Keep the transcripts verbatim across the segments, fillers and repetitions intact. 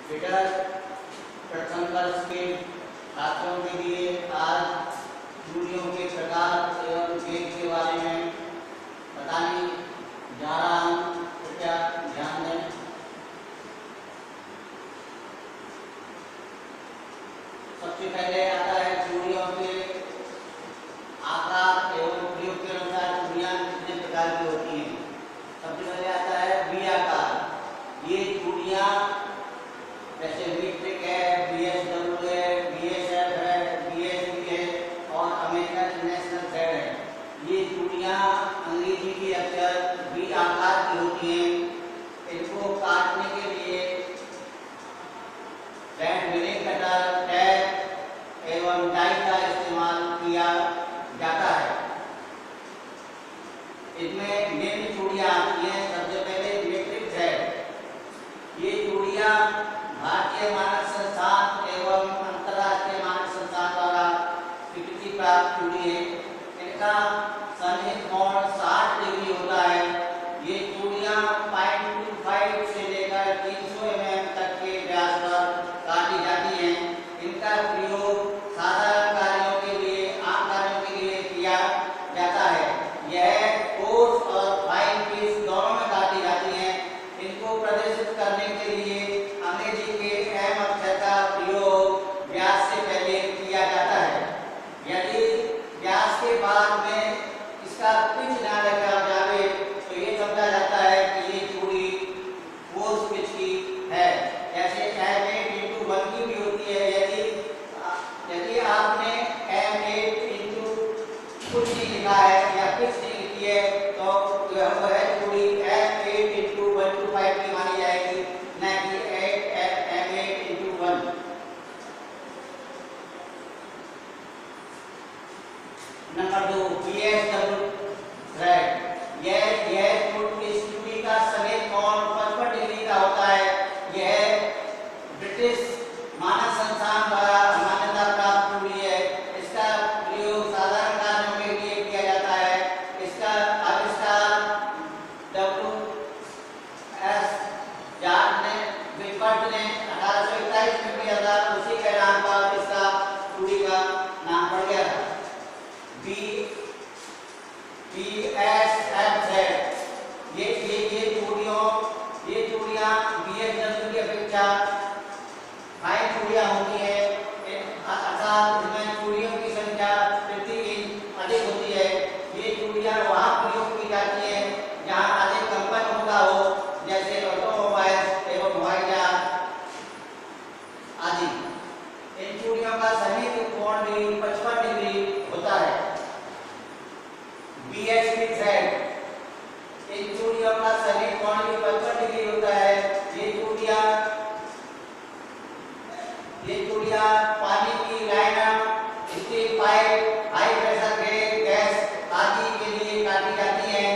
बेटा प्रथम वर्ष के छात्रों के लिए आज चूड़ियों के प्रकार एवं वेग के बारे में बताने जा रहा हूँ। कृपया ध्यान दें। सबसे पहले आता है चूड़ियों के आकार एवं प्रयोग के अनुसार चूड़ियाँ कितने प्रकार की होती हैं। सबसे पहले आता है वी आकार। ये चूड़ियाँ जैसे मीट्रिक है, बी एस डब्ल्यू है, बी एस एफ है, बी एस बी है और अमेरिकन नेशनल थ्रेड है। ये चूड़ियाँ अंग्रेजी की अक्षर वी आकार की होती हैं। इनको काटने के लिए बैंड मिलिंग कटर, टैप एवं डाई का इस्तेमाल किया जाता है। इसमें निम्न चूड़ियाँ आती हैं। सबसे पहले मीट्रिक थ्रेड। ये चूड़ियाँ भारतीय मानक संस्थान एवं अंतर्राष्ट्रीय मानक संस्थान द्वारा स्वीकृति प्राप्त चूड़ी है। इनका सन्निहित कोण साठ डिग्री होता है। ये चूड़ियाँ पॉइंट टू फाइव से लेकर तीन सौ एम एम तक के व्यास पर काटी जाती हैं। इनका प्रयोग साधारण कार्यों के लिए, आम कार्यों के लिए किया जाता है। यह कोर्स और फाइन पीस दोनों में काटी जाती हैं। इनको प्रदर्शित करने के लिए अंग्रेजी के एम अक्षर का प्रयोग व्यास से पहले किया जाता है। यदि व्यास के बाद में इसका पिच ना रखा जाए तो ये समझा जाता है कि ये चूड़ी कोर्स पिच की है। जैसे एम एट इंटू वन की भी होती है। यदि यदि आपने एम एट इंटू कुछ नहीं लिखा है या पिच नहीं लिखी है तो वह है चूड़ी M eight into one two five की मानी जाएगी, न कि M eight into one. Number दो, बी एस डब्ल्यू थ्रेड। यह यह इस चूड़ी का समेत कोण पचपन डिग्री का होता है। यह ब्रिटिश मानक संस्थान द्वारा मान्यता प्राप्त चूड़ी है। इसका प्रयोग साधारण कार्यों के लिए किया जाता है। इसका आविष्कार डब्ल्यू एस जाट ने विल्बर्ट ने अठारह सौ इकतालीस में किया था। उसी के नाम पर इसका चूड़ी का नाम पड़ गया था। B B S F thread. ये ये ये चूड़ियों ये चूड़ियाँ बी एस डब्ल्यू की अपेक्षा फाइन चूड़ियाँ होती है। अर्थात इसमें चूड़ियों की संख्या प्रति इंच अधिक होती है। ये चूड़ियाँ वहाँ प्रयोग की जाती हैं जहाँ अधिक कंपन होता हो, जैसे ऑटोमोबाइल एवं हवाई जहाज आदि। इन चूड़ियों का सन्निहित कोण भी पचपन डिग्री होता है। B S P thread. इन चूड़ियों का सन्निहित कोण भी पचपन डिग्री होता है। ये चूड़ियाँ ये चूड़ियाँ पानी की liner, steel pipe, high pressure gas आदि के लिए काटी जाती हैं।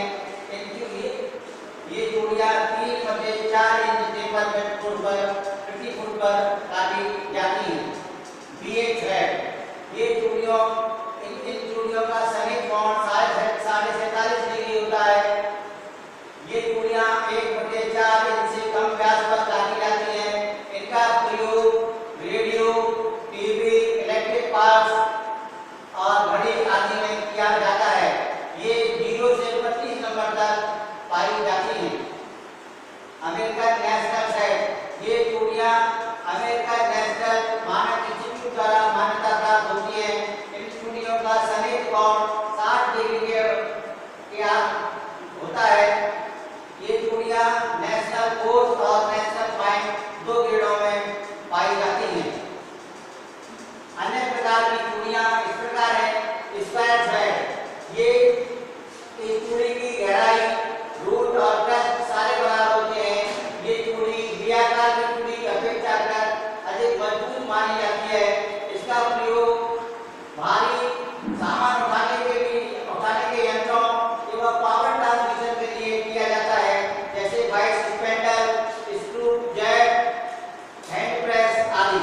ये चूड़ियाँ तीन बटे चार इंच टेपर फुट पर प्रति फुट पर काटी जाती हैं। B A thread. ये चूड़ियों इन इन चूड़ियों का सन्निहित कोण साढ़े साढ़े सैंतालीस डिग्री होता है। ये चूड़ियाँ एक बटे चार इंच से कम व्यास पर काटी जाती हैं। इनका प्रयोग रेडियो, टीवी, इलेक्ट्रिक पार्ट्स और घड़ी आदि में किया जाता है। ये जीरो से पच्चीस नंबर तक पाई जाती हैं। American national thread. ये चूड़ियाँ अमेरिकन नेशनल मानक इंस्टीट्यूट द्वारा मान्यता प्राप्त होती हैं। इन चूड़ियों का सन्निहित कोण साठ डिग्री के होता है। ये चूड़ियाँ नेशनल कोर्स और नेशनल फाइन दो ग्रेडों में पाई जाती हैं। अन्य प्रकार की चूड़ियाँ इस प्रकार है। Square thread. ये इस चूड़ी की गहराई, रूट और क्रस्ट सारे बराबर होते हैं। ये चूड़ी वी आकार की चूड़ी की अपेक्षा कर अधिक मजबूत मानी जाती है। इसका प्रयोग भारी सामान उठाने के लिए उठाने के यंत्रों एवं पावर ट्रांसमिशन के लिए किया जाता है, जैसे vice spindle, screw jack, hand press आदि।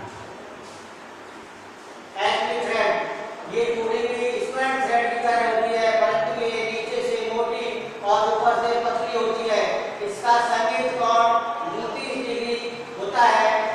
H thread. ये चूड़ी भी स्क्वायर थ्रेड की तरह होती है, परंतु ये नीचे से मोटी और ऊपर से पतली होती है। इसका सन्निहित कोण उनतीस डिग्री होता है।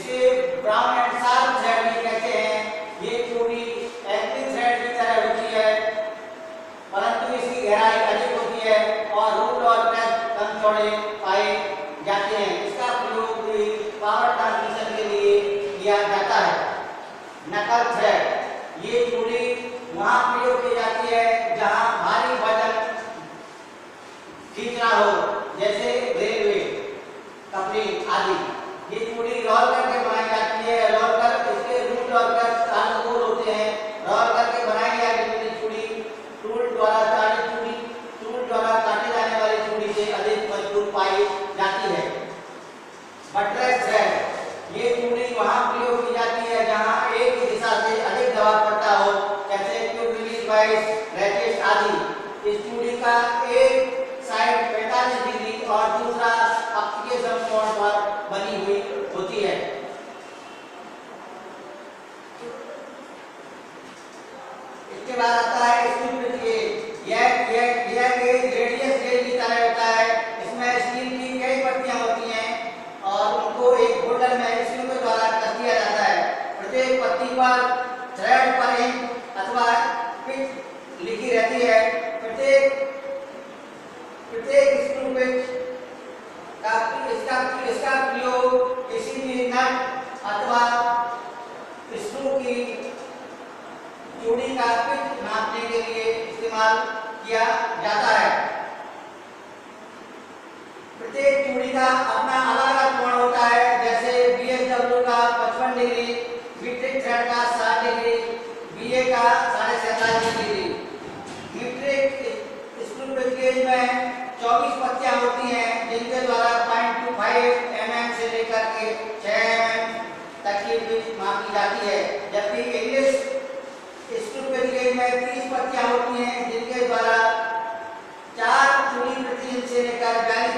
इसे ब्राउन एंड शार्प थ्रेड भी कहते हैं। ये चूड़ी एंटी थ्रेड की तरह होती है, परंतु इसकी गहराई अधिक होती है और रूट और क्रेस्ट कम चौड़े पाए जाते हैं। इसका प्रयोग भी पावर ट्रांसमिशन के लिए किया जाता है। नकल थ्रेड, ये चूड़ी वहां प्रयोग की जाती है जहां भारी वजन खींचना हो, जैसे रेलवे, कपड़े आदि। ये चूड़ी रोल करके बनाई जाती है। रोल कर इसके रूट और क्रेस्ट अनुकूल होते हैं। रोल करके बनाई जाने वाली चूड़ी टूल द्वारा काटी चूड़ी टूल द्वारा काटे जाने वाली चूड़ी से अधिक मजबूत पाई जाती है। बटरेस थ्रेड, ये चूड़ी वहां प्रयोग की जाती है जहां एक ही दिशा से अधिक दबाव पड़ता हो, जैसे ट्यूब रिलीज वाइस, रैकेट आदि। इस चूड़ी का एक साइड पैंतालीस डिग्री और दूसरा अप्लिकेशन कोण पर बनी हुई होती है। इसके बाद आता है स्क्रू पिच गेज। यह यह यह गेज रेडियस गेज की तरह होता है। इसमें स्टील की कई पट्टियां होती हैं और उनको एक होल्डर में स्क्रू के द्वारा कस दिया जाता है। प्रत्येक पट्टी पर थ्रेड पर इंक अथवा पिच लिखी रहती है। प्रत्येक प्रत्येक स्क्रू पिच का इसका इसका प्रयोग किसी भी नट अथवा स्क्रू की चूड़ी का पिच नापने के लिए इस्तेमाल किया जाता है। प्रत्येक चूड़ी का अपना अलग अलग कोण होता है, जैसे बी एस डब्ल्यू का पचपन डिग्री, मीट्रिक थ्रेड का साठ डिग्री, बी ए का साढ़े सैंतालीस degree. Metric screw pitch gauge में चौबीस पत्तियां होती हैं, जिनके द्वारा point two five M M से लेकर के छह एम एम तक की पिच मापी जाती है। जबकि इंग्लिश स्क्रू पिच गेज में तीस पत्तियां होती हैं, जिनके द्वारा चार चूड़ी प्रति इंच से लेकर